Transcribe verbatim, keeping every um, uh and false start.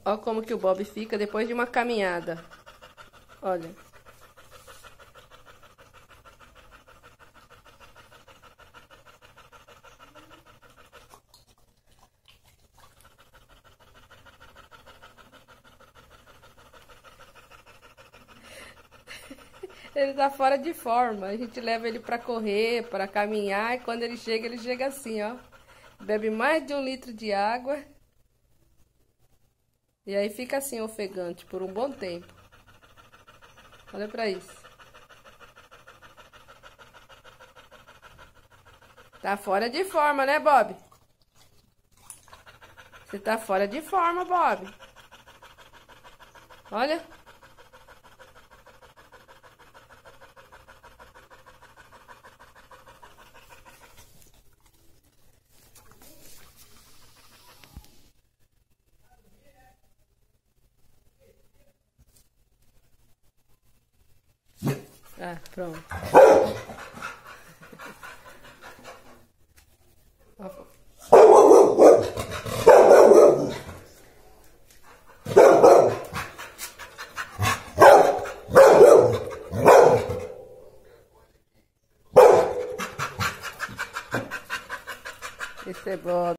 Ó como que o Bob fica depois de uma caminhada. Olha. Ele tá fora de forma. A gente leva ele pra correr, pra caminhar. E quando ele chega, ele chega assim, ó. Bebe mais de um litro de água. E aí fica assim, ofegante, por um bom tempo. Olha pra isso. Tá fora de forma, né, Bob? Você tá fora de forma, Bob. Olha. Ah, pronto. Esse é bom.